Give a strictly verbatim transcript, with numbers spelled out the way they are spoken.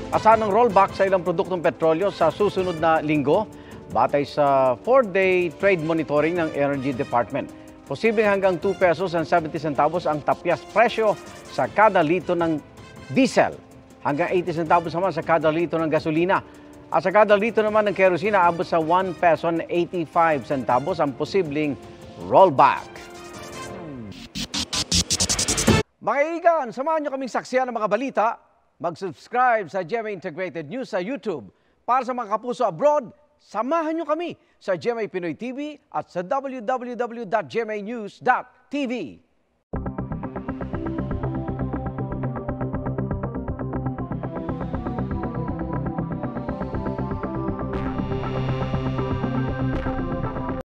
Asahan ng rollback sa ilang produktong petrolyo sa susunod na linggo, batay sa four-day trade monitoring ng Energy Department. Posibleng hanggang two pesos and seventy centavos ang tapyas presyo sa kada litro ng diesel. Hanggang eighty centavos naman sa kada litro ng gasolina. At sa kada litro naman ng kerosina, abot sa one peso and eighty-five centavos ang posibleng rollback. Mga kaibigan, samahan niyo kaming saksiyan ng mga balita. Mag-subscribe sa G M A Integrated News sa YouTube. Para sa mga kapuso abroad, samahan niyo kami sa G M A Pinoy T V at sa w w w dot g m a news dot t v.